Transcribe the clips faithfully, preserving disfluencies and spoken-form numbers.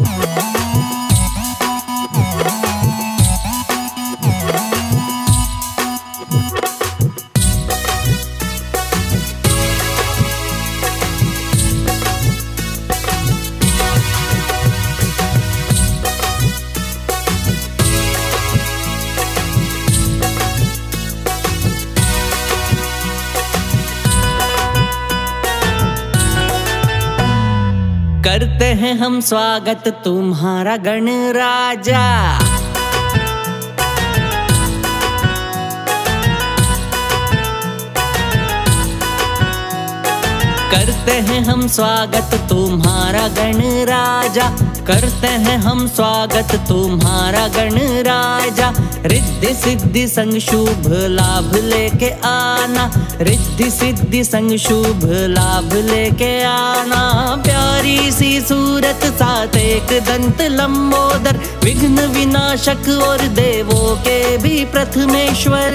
करते हैं हम स्वागत तुम्हारा गणराजा। करते हैं हम स्वागत तुम्हारा गणराजा। करते हैं हम स्वागत तुम्हारा गणराजा। रिद्धि सिद्धि संग शुभ लाभ लेके आना। रिद्धि सिद्धि संग शुभ लाभ लेके आना। प्यारी सी सूरत साथ एक दंत लंबोदर। विघ्न विनाशक और देवों के भी प्रथमेश्वर।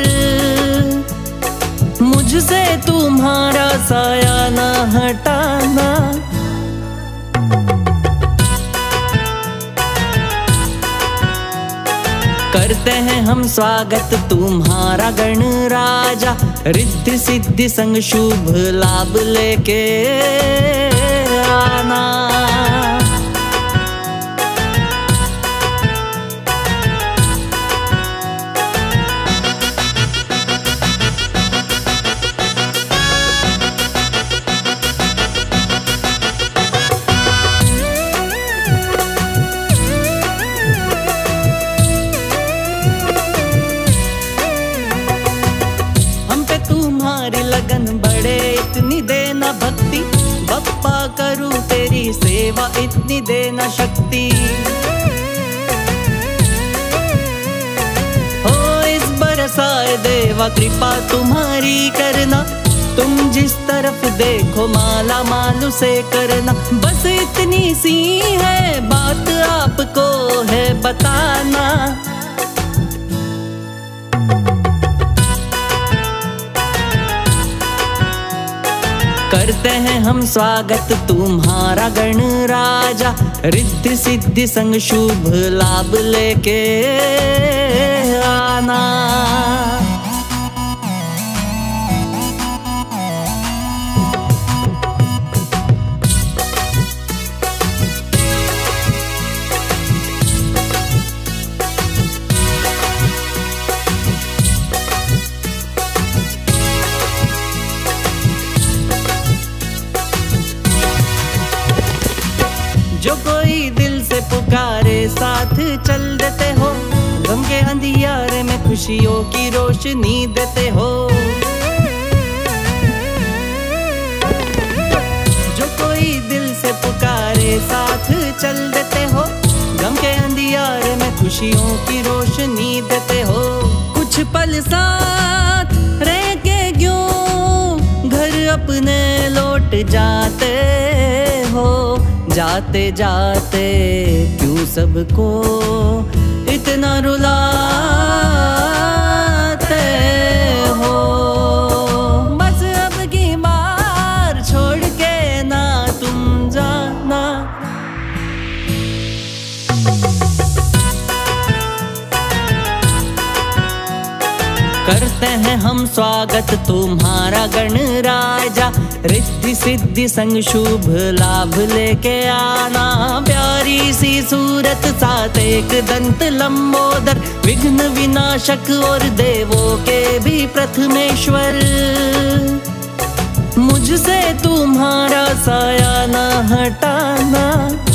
मुझसे तुम्हारा साया न हटाना। करते हैं हम स्वागत तुम्हारा गणराजा। रिद्धि सिद्धि संग शुभ लाभ लेके आना। लगन बड़े इतनी देना भक्ति। बप्पा करूं तेरी सेवा इतनी देना शक्ति। हो इस बरसाए देवा कृपा तुम्हारी करना। तुम जिस तरफ देखो माला मालू से करना। बस इतनी सी है बात आपको है बताना। करते हैं हम स्वागत तुम्हारा गणराजा। रिद्धि सिद्धि संग शुभ लाभ लेके आना। जो कोई दिल से पुकारे साथ चल देते हो। गम के अंधियारे में खुशियों की रोशनी देते हो। जो कोई दिल से पुकारे साथ चल देते हो। गम के अंधियारे में खुशियों की रोशनी देते हो। कुछ पल साथ रह के क्यों घर अपने लौट जाते हो। जाते जाते क्यों सबको इतना रुलाते हो। बस अब की बार छोड़ के ना तुम जाना। करते हैं हम स्वागत तुम्हारा गणराजा। रिद्धि सिद्धि संग शुभ लाभ लेके आना। प्यारी सी सूरत साथ एक दंत लंबोदर। विघ्न विनाशक और देवों के भी प्रथमेश्वर। मुझसे तुम्हारा साया न हटाना।